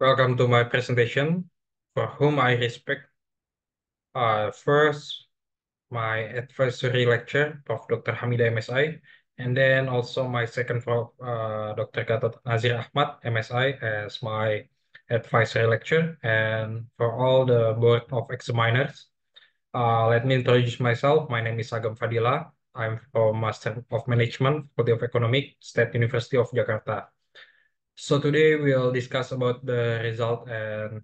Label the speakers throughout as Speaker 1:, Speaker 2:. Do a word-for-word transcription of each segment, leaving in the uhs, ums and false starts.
Speaker 1: Welcome to my presentation, for whom I respect. Uh, first, my advisory lecture, Professor Doctor Hamida M Si, and then also my second Prof uh, Doctor Gatot Nazir Ahmad M Si as my advisory lecture, and for all the board of examiners. Uh, let me introduce myself. My name is Agam Fadila. I'm from Master of Management, Faculty of Economics, State University of Jakarta. So today we'll discuss about the result and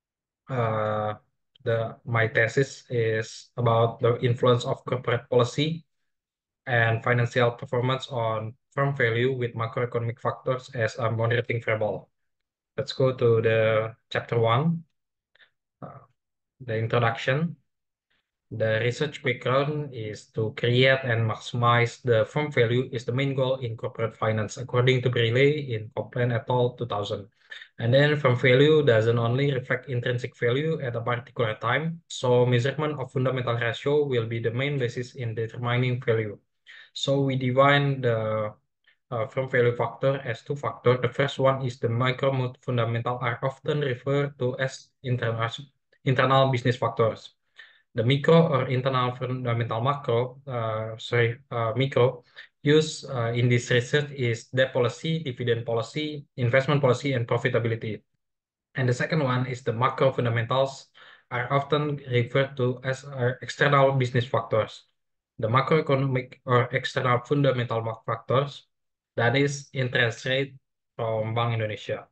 Speaker 1: uh, the my thesis is about the influence of corporate policy and financial performance on firm value with macroeconomic factors as a moderating variable. Let's go to the chapter one, uh, the introduction. The research background is to create and maximize the firm value is the main goal in corporate finance, according to Briley in Copeland et al. two thousand. And then firm value doesn't only reflect intrinsic value at a particular time, so measurement of fundamental ratio will be the main basis in determining value. So we define the uh, firm value factor as two factors. The first one is the micro fundamental are often referred to as internal, internal business factors. The micro or internal fundamental macro, uh, sorry, uh, micro, used uh, in this research is debt policy, dividend policy, investment policy, and profitability. And the second one is the macro fundamentals are often referred to as uh, external business factors. The macroeconomic or external fundamental factors, that is interest rate from Bank Indonesia.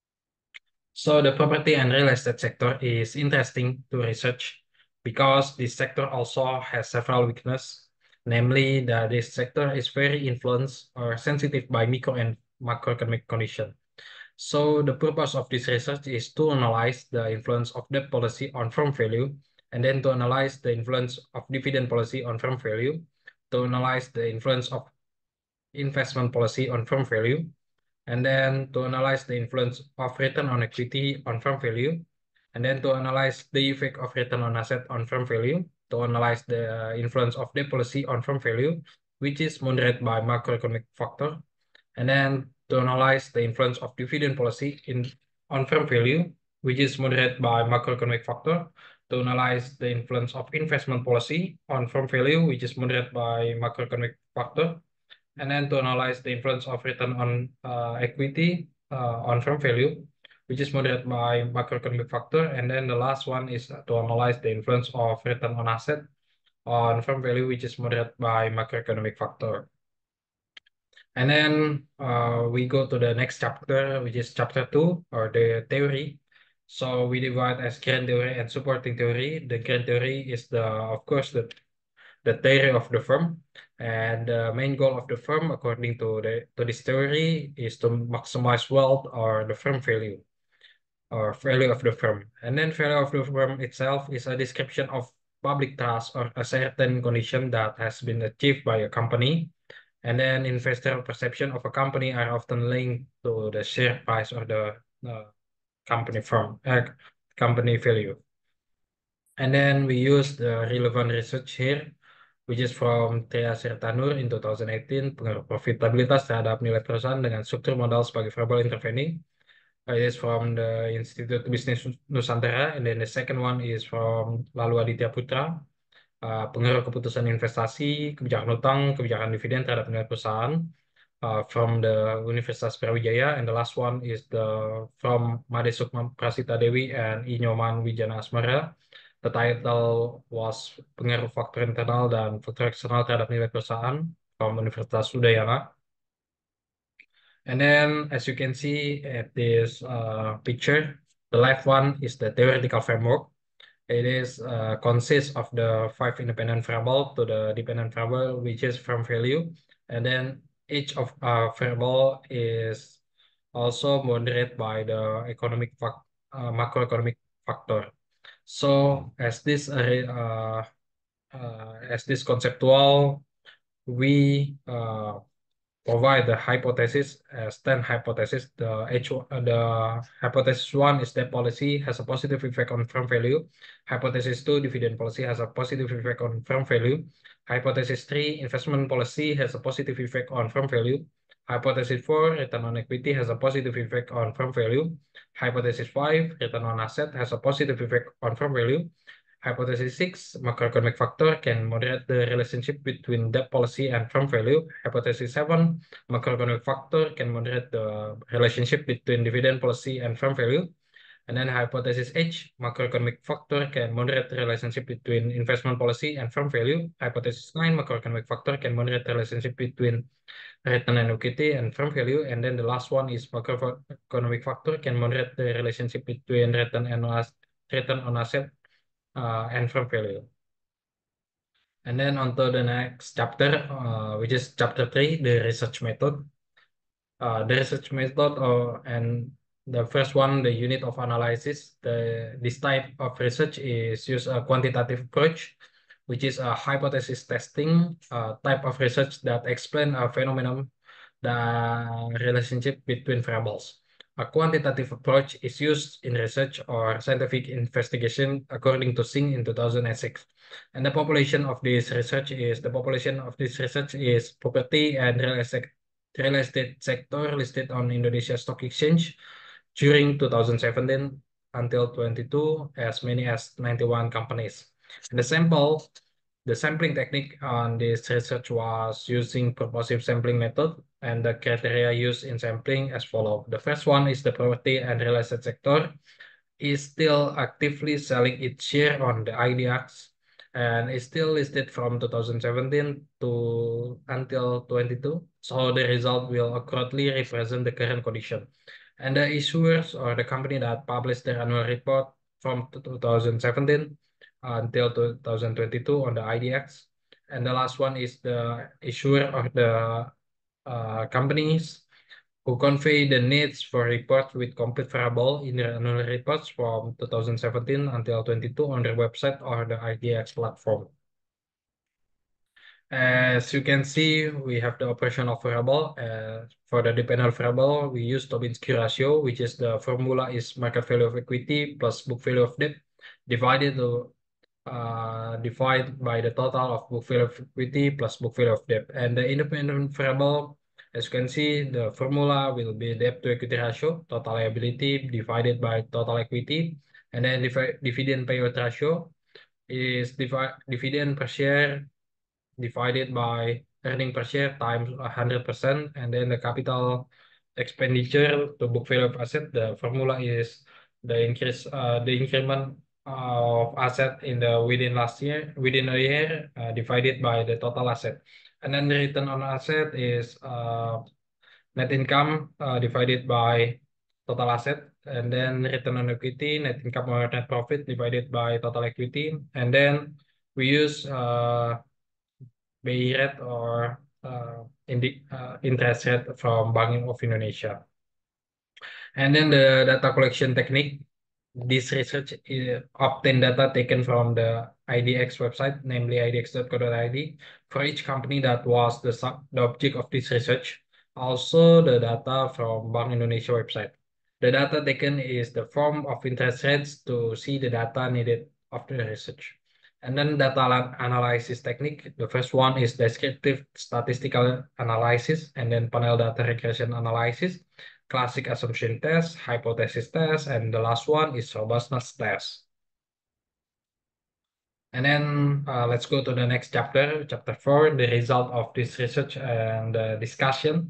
Speaker 1: So the property and real estate sector is interesting to research because this sector also has several weaknesses, namely that this sector is very influenced or sensitive by micro and macroeconomic condition. So the purpose of this research is to analyze the influence of debt policy on firm value, and then to analyze the influence of dividend policy on firm value, to analyze the influence of investment policy on firm value, and then to analyze the influence of return on equity on firm value, and then to analyze the effect of return on asset on firm value, to analyze the influence of debt policy on firm value, which is moderated by macroeconomic factor, and then to analyze the influence of dividend policy in on firm value, which is moderated by macroeconomic factor, to analyze the influence of investment policy on firm value, which is moderated by macroeconomic factor, and then to analyze the influence of return on uh, equity uh, on firm value, which is moderated by macroeconomic factor. And then the last one is to analyze the influence of return on asset on firm value, which is moderated by macroeconomic factor. And then uh, we go to the next chapter, which is chapter two, or the theory. So we divide as grand theory and supporting theory. The grand theory is the, of course, the the theory of the firm, and the main goal of the firm, according to the to this theory, is to maximize wealth or the firm value or value of the firm. And then value of the firm itself is a description of public trust or a certain condition that has been achieved by a company. And then investor perception of a company are often linked to the share price or the uh, company firm, uh, company value. And then we use the relevant research here, which is from Thea Sirtanur in two thousand eighteen, pengaruh profitabilitas terhadap nilai perusahaan dengan struktur modal sebagai variable intervening. It is from the Institute Business Nusantara, and then the second one is from Lalu Aditya Putra, uh, pengaruh keputusan investasi, kebijakan utang, kebijakan dividen terhadap nilai perusahaan, uh, from the Universitas Brawijaya, and the last one is the from Made Sukma Prasita Dewi and Inyoman Wijana Asmara. The title was pengaruh faktor internal dan faktor eksternal terhadap nilai perusahaan from Universitas Udayana. And then, as you can see at this uh, picture, the left one is the theoretical framework. It is uh, consists of the five independent variable to the dependent variable, which is firm value. And then each of uh, variable is also moderated by the economic fac uh, macroeconomic factor. So as this uh, uh, as this conceptual, we uh, provide the hypothesis as ten hypothesis. The H uh, the hypothesis one is that policy has a positive effect on firm value. Hypothesis two, dividend policy has a positive effect on firm value. Hypothesis three, investment policy has a positive effect on firm value. Hypothesis four, return on equity has a positive effect on firm value. Hypothesis five, return on asset has a positive effect on firm value. Hypothesis six, macroeconomic factor can moderate the relationship between debt policy and firm value. Hypothesis seven, macroeconomic factor can moderate the relationship between dividend policy and firm value. And then hypothesis H, macroeconomic factor can moderate the relationship between investment policy and firm value. Hypothesis nine, macroeconomic factor can moderate the relationship between return on equity and firm value. And then the last one is macroeconomic factor can moderate the relationship between return and as- return on asset uh, and firm value. And then on to the next chapter, uh, which is chapter three, the research method. Uh, the research method, uh, and the first one, the unit of analysis. The this type of research is use a quantitative approach, which is a hypothesis testing uh, type of research that explain a phenomenon, the relationship between variables. A quantitative approach is used in research or scientific investigation, according to Singh in two thousand six. And the population of this research is the population of this research is property and real estate real estate sector listed on Indonesia Stock Exchange during two thousand seventeen until twenty-two, as many as ninety-one companies. And the sample, the sampling technique on this research was using purposive sampling method, and the criteria used in sampling as follows. The first one is the property and real estate sector is still actively selling its share on the I D X and is still listed from two thousand seventeen to until twenty-two. So the result will accurately represent the current condition. And the issuers or the company that published their annual report from two thousand seventeen until two thousand twenty-two on the I D X. And the last one is the issuer of the uh, companies who convey the needs for reports with complete variable in their annual reports from two thousand seventeen until twenty-two on their website or the I D X platform. As you can see, we have the operation of variable. Uh, for the dependent variable, we use Tobinski ratio, which is the formula is market value of equity plus book value of debt divided to uh, divided by the total of book value of equity plus book value of debt. And the independent variable, as you can see, the formula will be debt to equity ratio, total liability divided by total equity. And then divi- dividend payout ratio is divi dividend per share divided by earning per share times one hundred percent. And then the capital expenditure to book value of asset, the formula is the increase, uh, the increment of asset in the within last year, within a year, uh, divided by the total asset. And then the return on asset is uh, net income uh, divided by total asset. And then return on equity, net income or net profit divided by total equity. And then we use uh, B I rate or uh, indi uh, interest rate from Bank of Indonesia. And then the data collection technique. This research is obtain data taken from the I D X website, namely I D X dot co dot I D, for each company that was the, sub the object of this research. Also, the data from Bank Indonesia website. The data taken is the form of interest rates to see the data needed of the research. And then data analysis technique. The first one is descriptive statistical analysis, and then panel data regression analysis, classic assumption test, hypothesis test, and the last one is robustness test. And then uh, let's go to the next chapter, chapter four, the result of this research and the discussion.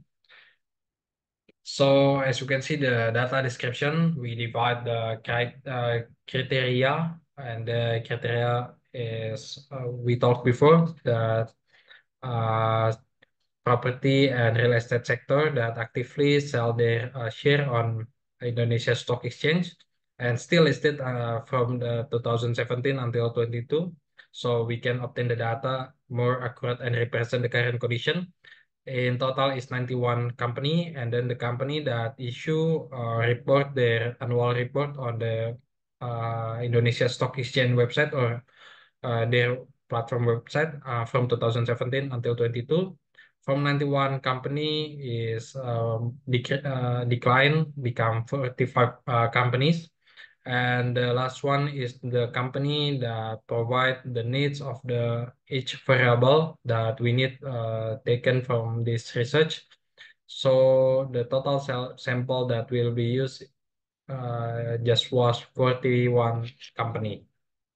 Speaker 1: So as you can see, the data description, we divide the uh, criteria, and the criteria is, uh, we talked before, that uh, property and real estate sector that actively sell their uh, share on Indonesia Stock Exchange and still listed uh, from the two thousand seventeen until twenty-two. So we can obtain the data more accurate and represent the current condition. In total is ninety-one company, and then the company that issue uh, report their annual report on the uh, Indonesia Stock Exchange website or uh, their platform website uh, from two thousand seventeen until twenty-two. From ninety-one company is um, dec uh, decline, become forty-five uh, companies. And the last one is the company that provide the needs of the each variable that we need uh, taken from this research. So the total sal- sample that will be used uh, just was forty-one company.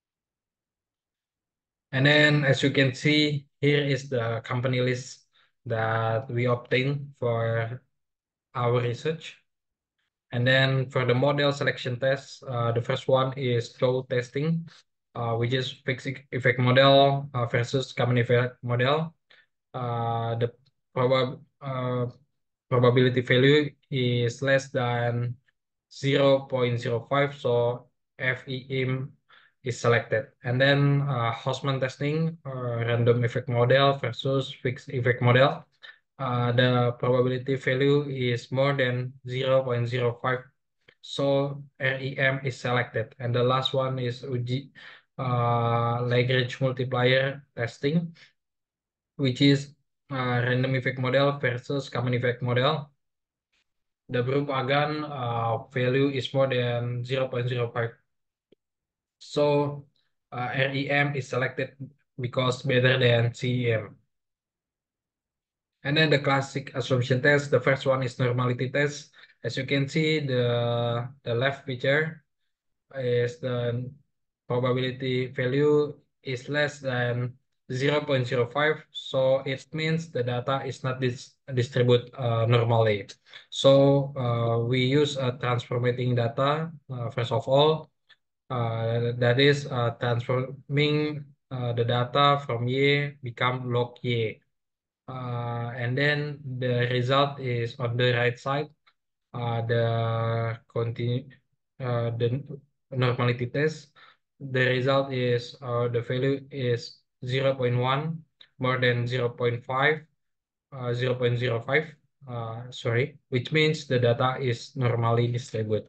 Speaker 1: And then as you can see, here is the company list that we obtained for our research. And then for the model selection test, uh, the first one is flow testing, uh, which is fixed effect model uh, versus common effect model. Uh, the probab uh, probability value is less than zero point zero five, so F E M is selected. And then uh, Hausman testing, uh, random effect model versus fixed effect model. Uh, the probability value is more than zero point zero five, so R E M is selected. And the last one is uji uh, Lagrange multiplier testing, which is uh, random effect model versus common effect model. The Brugg-Pagan uh, value is more than zero point zero five. So uh, R E M is selected because better than C E M. And then the classic assumption test, the first one is normality test. As you can see, the, the left picture is the probability value is less than zero point zero five. So it means the data is not dis distributed uh, normally. So uh, we use a transformating data, uh, first of all, uh, that is uh, transforming uh, the data from Y become log Y. Uh, and then the result is on the right side. Uh, the continue uh, the normality test. The result is uh, the value is zero point one more than zero point five, uh, zero point zero five, uh, sorry, which means the data is normally distributed.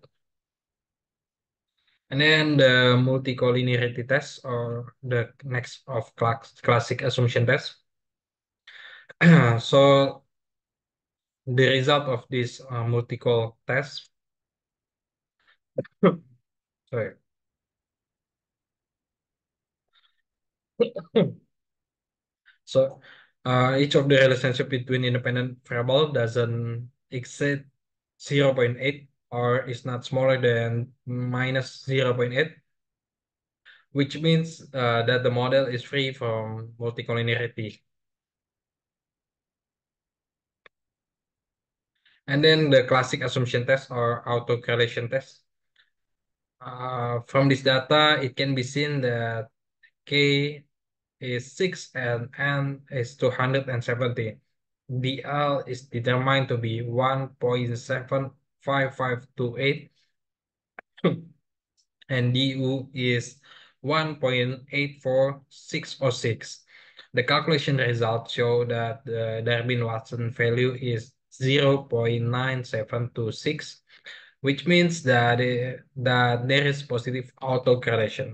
Speaker 1: And then the multicollinearity test, or the next of class, classic assumption test. So the result of this uh, multicol test, sorry. So uh, each of the relationship between independent variable doesn't exceed zero point eight or is not smaller than minus zero point eight, which means uh, that the model is free from multicollinearity. And then the classic assumption test or autocorrelation test. Uh, from this data, it can be seen that K is six and N is two hundred seventy. D L is determined to be one point seven five five two eight and D U is one point eight four six zero six. The calculation results show that the Darwin-Watson value is zero point nine seven two six, which means that, uh, that there is positive autocorrelation.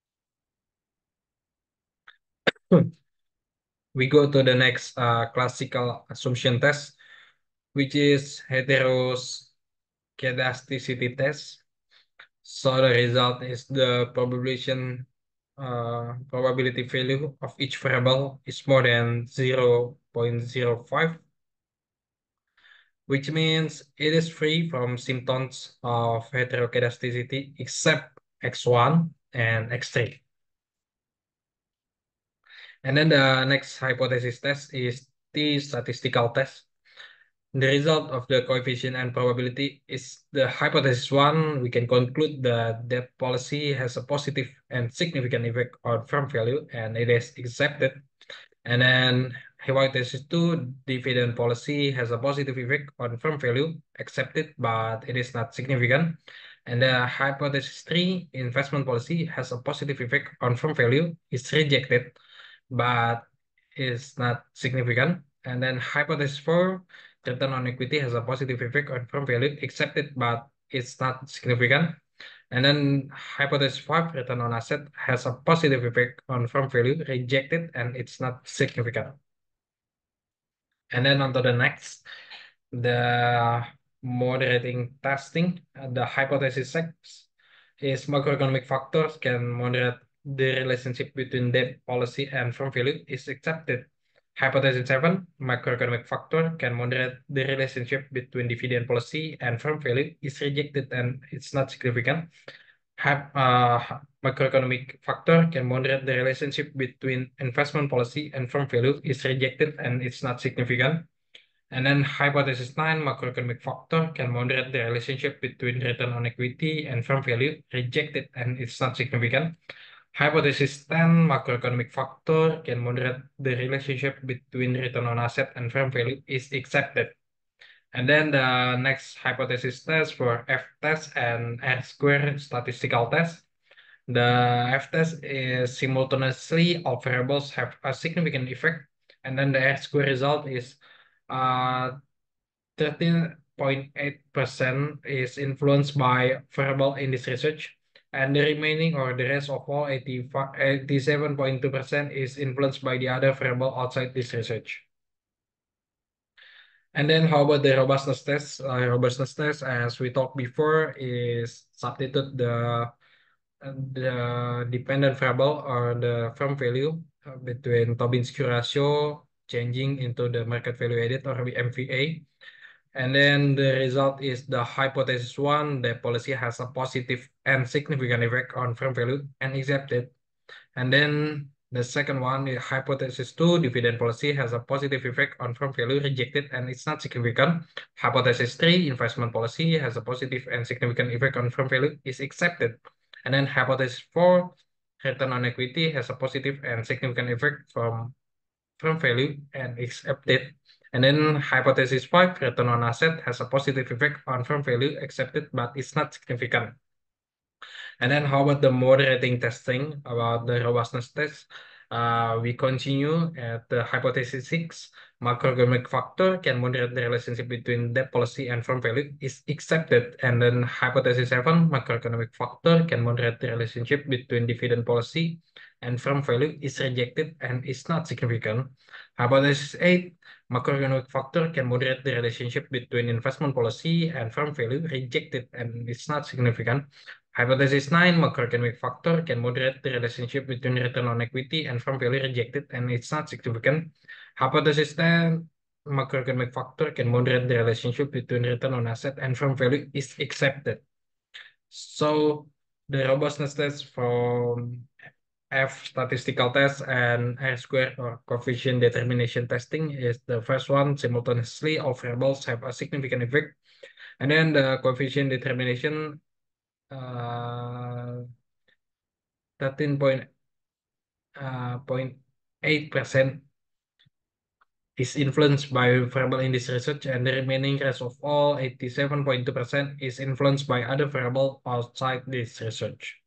Speaker 1: We go to the next uh, classical assumption test, which is heteroscedasticity test. So the result is the probability uh, probability value of each variable is more than zero point zero five, which means it is free from symptoms of heteroscedasticity except X one and X three. And then the next hypothesis test is T statistical test. The result of the coefficient and probability is the hypothesis one. We can conclude that that policy has a positive and significant effect on firm value, and it is accepted. And then hypothesis two, dividend policy has a positive effect on firm value, accepted, but it is not significant. And the hypothesis three, investment policy has a positive effect on firm value, is rejected, but is not significant. And then hypothesis four, return on equity has a positive effect on firm value, accepted, but it's not significant. And then hypothesis five, return on asset has a positive effect on firm value, rejected, and it's not significant. And then on to the next, the moderating testing. Uh, The hypothesis six is macroeconomic factors can moderate the relationship between debt policy and firm value is accepted. Hypothesis seven, macroeconomic factor can moderate the relationship between dividend policy and firm value is rejected and it's not significant. Hy- uh, macroeconomic factor can moderate the relationship between investment policy and firm value is rejected and it's not significant. And then hypothesis nine, macroeconomic factor can moderate the relationship between return on equity and firm value, rejected and it's not significant. Hypothesis ten, macroeconomic factor can moderate the relationship between return on asset and firm value is accepted. And then the next hypothesis test for F-test and R-square statistical test. The F-test is simultaneously all variables have a significant effect, and then the R-square result is uh, thirteen point eight percent is influenced by variable in this research, and the remaining or the rest of all eighty-seven point two percent is influenced by the other variable outside this research. And then how about the robustness test? Uh, robustness test, as we talked before, is substitute the the dependent variable or the firm value uh, between Tobin's Q ratio changing into the market value added or M V A. And then the result is the hypothesis one, the policy has a positive and significant effect on firm value and accepted. And then the second one, the hypothesis two, dividend policy has a positive effect on firm value, rejected and it's not significant. Hypothesis three, investment policy has a positive and significant effect on firm value, is accepted. And then hypothesis four, return on equity has a positive and significant effect from firm value and accepted. And then hypothesis five, return on asset has a positive effect on firm value, accepted, but it's not significant. And then how about the moderating testing about the robustness test? Uh, we continue at the hypothesis six. Macroeconomic factor can moderate the relationship between debt policy and firm value is accepted. And then hypothesis seven, macroeconomic factor can moderate the relationship between dividend policy and firm value is rejected and is not significant. Hypothesis eight, macroeconomic factor can moderate the relationship between investment policy and firm value rejected and it's not significant. Hypothesis nine, macroeconomic factor can moderate the relationship between return on equity and firm value rejected, and it's not significant. Hypothesis ten, macroeconomic factor can moderate the relationship between return on asset and firm value is accepted. So the robustness test from F statistical test and R square or coefficient determination testing is the first one. Simultaneously, all variables have a significant effect. And then the coefficient determination uh, thirteen point eight percent is influenced by variable in this research, and the remaining rest of all eighty-seven point two percent is influenced by other variable outside this research.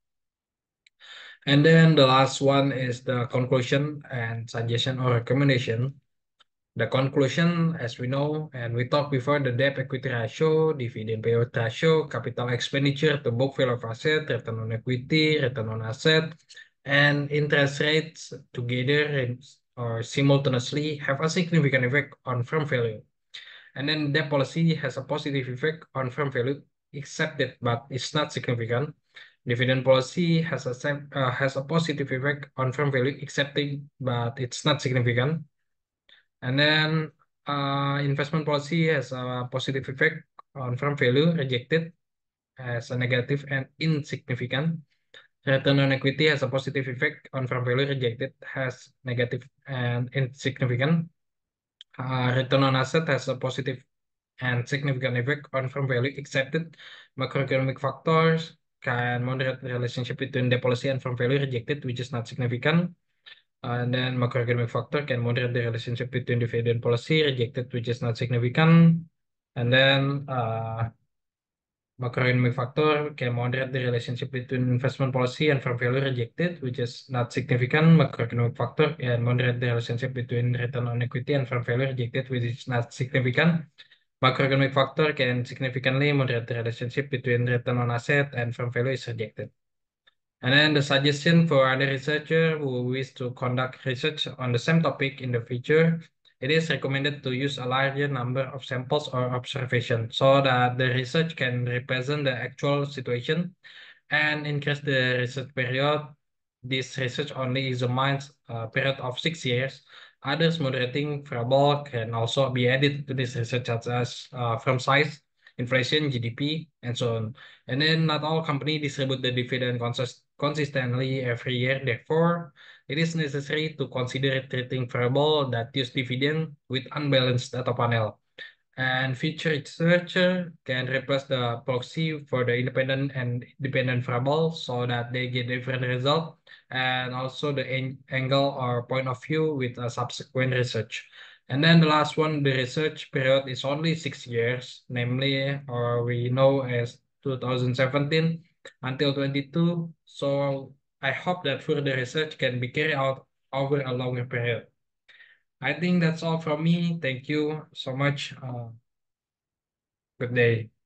Speaker 1: And then the last one is the conclusion and suggestion or recommendation. The conclusion, as we know, and we talked before, the debt equity ratio, dividend payout ratio, capital expenditure to book value of asset, return on equity, return on asset, and interest rates together or simultaneously have a significant effect on firm value. And then debt policy has a positive effect on firm value, accepted, but it's not significant. Dividend policy has a uh, has a positive effect on firm value, accepting, but it's not significant. And then uh, investment policy has a positive effect on firm value, rejected as a negative and insignificant. Return on equity has a positive effect on firm value, rejected has negative and insignificant. Uh, return on asset has a positive and significant effect on firm value, accepted. Macroeconomic factors can moderate the relationship between the policy and firm value, rejected, which is not significant. Uh, and then macroeconomic factor can moderate the relationship between dividend policy, rejected, which is not significant. And then uh, macroeconomic factor can moderate the relationship between investment policy and firm value, rejected, which is not significant. Macroeconomic factor can moderate the relationship between return on equity and firm value, rejected, which is not significant. Macroeconomic factor can significantly moderate the relationship between return on asset and firm value is rejected. And then the suggestion for other researchers who wish to conduct research on the same topic in the future, it is recommended to use a larger number of samples or observations so that the research can represent the actual situation and increase the research period. This research only examines a period of six years, Others moderating variable can also be added to this research, such as uh, firm size, inflation, G D P, and so on. And then not all companies distribute the dividend consist consistently every year. Therefore, it is necessary to consider treating variable that use dividend with unbalanced data panel. And feature researcher can replace the proxy for the independent and dependent variable so that they get different result, and also the an- angle or point of view with a subsequent research. And then the last one, the research period is only six years, namely, or we know as two thousand seventeen until twenty-two. So I hope that further research can be carried out over a longer period. I think that's all from me. Thank you so much. Uh, good day.